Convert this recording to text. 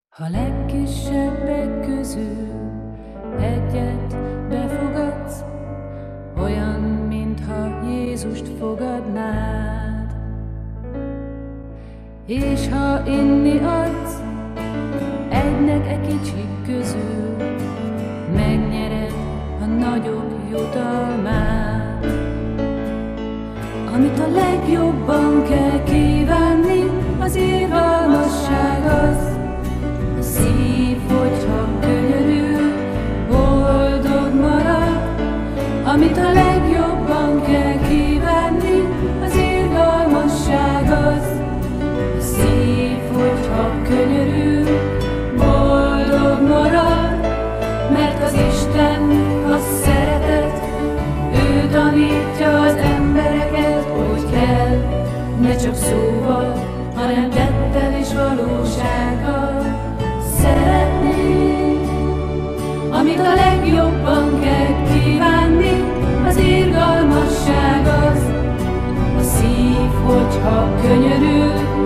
Ha legkisebbek közül egyet befogadsz, olyan, mintha Jézust fogadnád. És ha inni adsz egynek kicsi közül, megnyered a nagyobb jutalmát. Amit a legjobban kell kívánni, az irgalmasság az. A szív, hogyha könyörül, boldog marad. Amit a legjobban kell kívánni, az irgalmasság az. A szív, hogyha könyörül, boldog marad. Mert az Isten a szeretet, ő tanítja az embereket, hogy kell, ne csak szóval, hanem tettel és valósággal szeretni. Amit a legjobban kell kívánni, az irgalmasság az. A szív, hogyha könyörül,